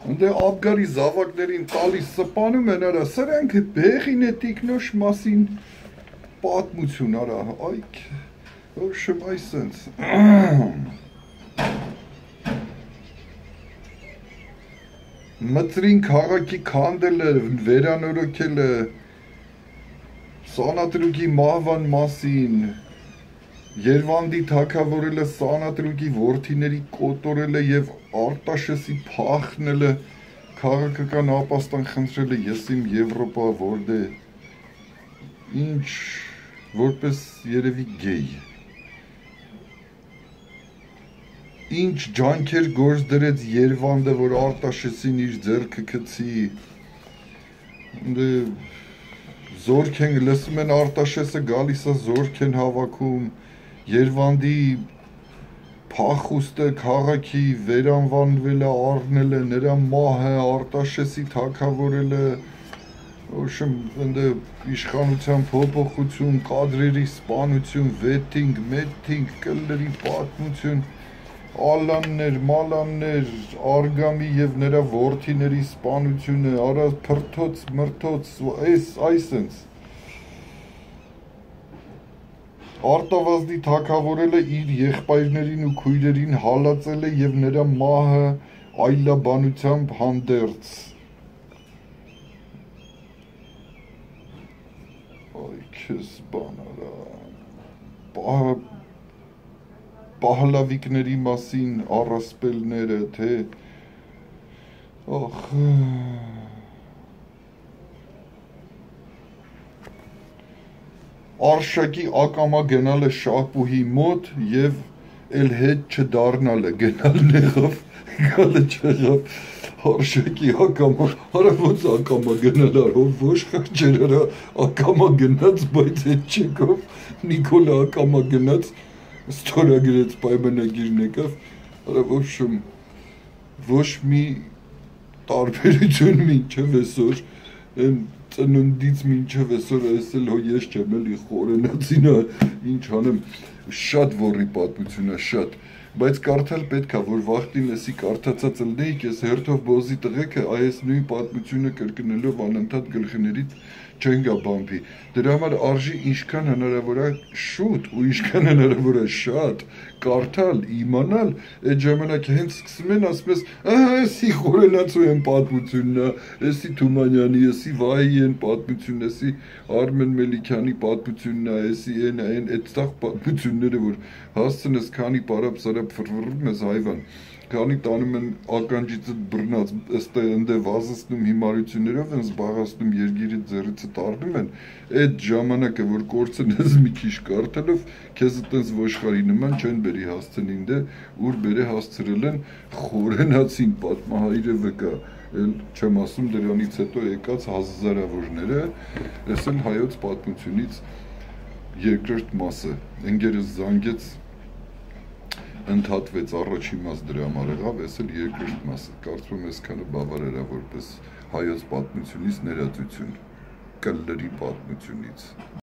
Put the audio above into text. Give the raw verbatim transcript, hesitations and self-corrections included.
Դե Աբգարի զավակներին տալիս սպանում են, արա, սրանք բեղին է տիկնոջ մասին պատմություն, արա, այք, ոչմ այսենց, մծրին քաղաքի քանդելը, վերանորոգելը, Սանատրուկի մահվան մասին, Երվանդի թագավորելը Սանատրուկի որդիների կոտորելը և Արտաշեսի փախնելը, քաղաքական ապաստան խնդրելը ես իմ Եվրոպա որդե ինչ որպես երևի գեյ ինչ ջանքեր գործ դրեց Երվանդը, որ Արտաշեսին իր ձեռքը գցի, զորք են լսում են Արտաշեսը գալիս է, զորք են հավաքում, Երվանդի փախուստը քաղաքի վերանվանվելը, առնելը, նրա մահը, Արտաշեսի թագավորելը, ոչմ ընդ իշխանության փոփոխություն, կադրերի սպանություն, վեթինգ, մեթինգ, կլլերի պատմություն, ալաններ, մալաններ, արգամի և նրա որդիների սպանությունը, արա փրթոց, մրթոց, այս, այսենց, Արտավազդի թագավորելը իր եղբայրներին ու քույրերին հալածել է և նրա մահը այլաբանությամբ հանդերձ, այ քեզ բան արա, պահլավիկների մասին առասպելները, թե, ախ, Արշակի ակամա գնալը Շահբուհի մոտ և էլ հետ չդառնալը, գնալ նեղավ, գալը չեղավ, Արշակի ակամա, արա ոնց ակամա գնալ արով, ոշխակ չեր արա ակամա գնաց, բայց հետ չեկավ, Նիկոլը ակամա գնաց, ստորագրեց պայմանագիրն եկավ, արա ոչմ, ոչ մի տարբերություն մինչև այսօր, են ծննդից մինչև այսօր այս էլ հո ես չեմ էլի խորենացին, ինչ անեմ, շատ ոռի պատմություն է, շատ, բայց կարդալ պետք է, որ վախտին էսի կարդացած ըլնեիք, ես հերթով բոզի տղեկը այս նույն պատմությունը կրկնելով անընդհատ գլխիներիդ չեն գա բամբի, դրա համար արժի ինչքան հնարավոր է շուտ ու ինչքան հնարավոր է շատ կարդալ, իմանալ, այդ ժամանակ հենց սկսում են ասում ես, ահա էսի խորենացու են պատմությունն է, էսի Թումանյանի, էսի Վահեի են պատմությունն, էսի Արմեն Մելիքյանի պատմությունն է, էսի են, այն այդտեղ պատմությունները, որ հասցնես քանի պարապ-սարապ ֆրվռում ես հայվան, քանի տանում են ականջիցդ բռնած, ըստ ընդ է վազեցնում հիմարություններով են զբաղացնում երգիրի ձեռիցը տարնում են, այդ ժամանակը, որ կորցնես մի քիչ կարդալով, քեզ տենց ոշխարի նման չեն բերի հասցնին դե, ուր բերը հասցրել են խորենացին պատմահայրը վկա, էլ չեմ ասում դրանից հետո եկած հազարավորները, ես էլ հայոց պատմությունից երկրորդ մասը, ընկերս զանգեց, ընդհատվեց առաջի մաս դրա համար եղավ, ես էլ երկրորդ մասը, կարծում եմ այսքանը բավարար է որպես հայոց պատմությունից ներածություն, կլլերի պատմությունից։